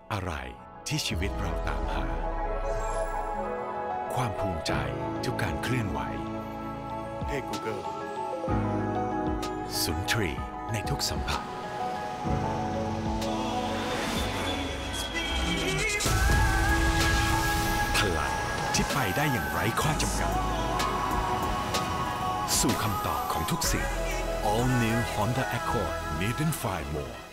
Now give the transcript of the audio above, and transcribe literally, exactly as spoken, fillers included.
อะไรที่ชีวิตเราตามหาความภูมิใจทุกการเคลื่อนไหว Hey Google สุนทรีในทุกสัมผัสพลังที่ไปได้อย่างไร้ข้อจำกัดสู่คำตอบของทุกสิ่ง All New Honda Accord Need and Find More